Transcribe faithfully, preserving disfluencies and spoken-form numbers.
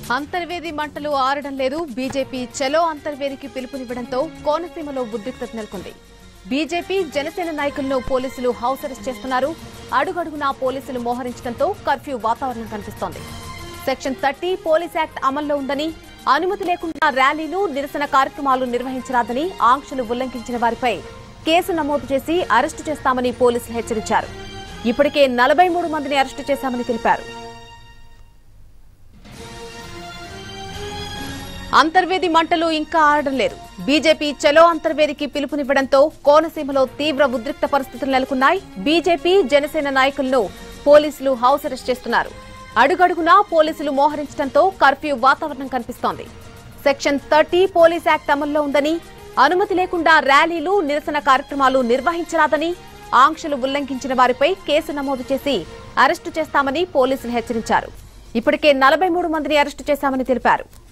అంతర్వేది మంటలు ఆరడం లేదు. బీజేపీ చలో అంతర్వేదికి పిలుపునివ్వడంతో కోనసీమలో ఉద్రిక్తత నెలకొంది. బీజేపీ జనసేన నాయకులను పోలీసులు హౌస్ అరెస్ట్ చేస్తున్నారు. అడుగడుగునా పోలీసులు మోహరించడంతో కర్ఫ్యూ వాతావరణం కనిపిస్తోంది. సెక్షన్ థర్టీ పోలీస్ యాక్ట్ అమల్లో ఉందని, అనుమతి లేకుండా ర్యాలీలు, నిరసన కార్యక్రమాలు నిర్వహించరాదని, ఆంక్షలు ఉల్లంఘించిన వారిపై కేసు నమోదు చేసి అరెస్టు చేస్తామని పోలీసులు హెచ్చరించారు. ఇప్పటికే నలభై మూడు మందిని అరెస్టు చేశామని తెలిపారు. అంతర్వేది మంటలు ఇంకా ఆరడం లేదు. బీజేపీ చలో అంతర్వేదికి పిలుపునివ్వడంతో కోనసీమలో తీవ్ర ఉద్రిక్త పరిస్థితులు నెలకొన్నాయి. బీజేపీ జనసేన నాయకులను పోలీసులు హౌస్ అరెస్ట్ చేస్తున్నారు. అడుగడుగునా పోలీసులు మోహరించడంతో కర్ఫ్యూ వాతావరణం కనిపిస్తోంది. సెక్షన్ థర్టీ పోలీస్ యాక్ట్ అమల్లో ఉందని, అనుమతి లేకుండా ర్యాలీలు, నిరసన కార్యక్రమాలు నిర్వహించరాదని, ఆంక్షలు ఉల్లంఘించిన వారిపై కేసు నమోదు చేసి అరెస్టు చేస్తామని పోలీసులు హెచ్చరించారు. ఇప్పటికే నలభై మూడు మందిని అరెస్టు చేశామని తెలిపారు.